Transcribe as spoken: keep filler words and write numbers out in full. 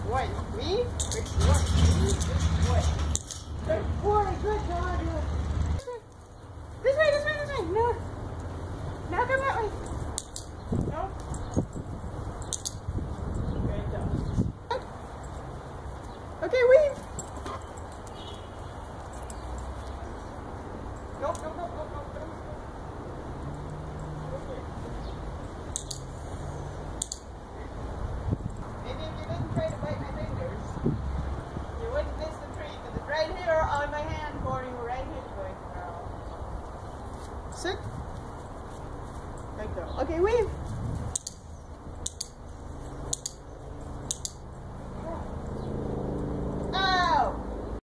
boy. Me? Good boy. Me? Good boy. Good boy. Good dog. This way, this way, this way. No. Now come that way. No. Good dog. Okay, weave. Nope, nope, nope, nope, nope, nope. Maybe if you didn't try to bite my fingers, you wouldn't miss the treat. But it's right here on my hand for you, right here, boy. Sit. Right there. Okay, weave.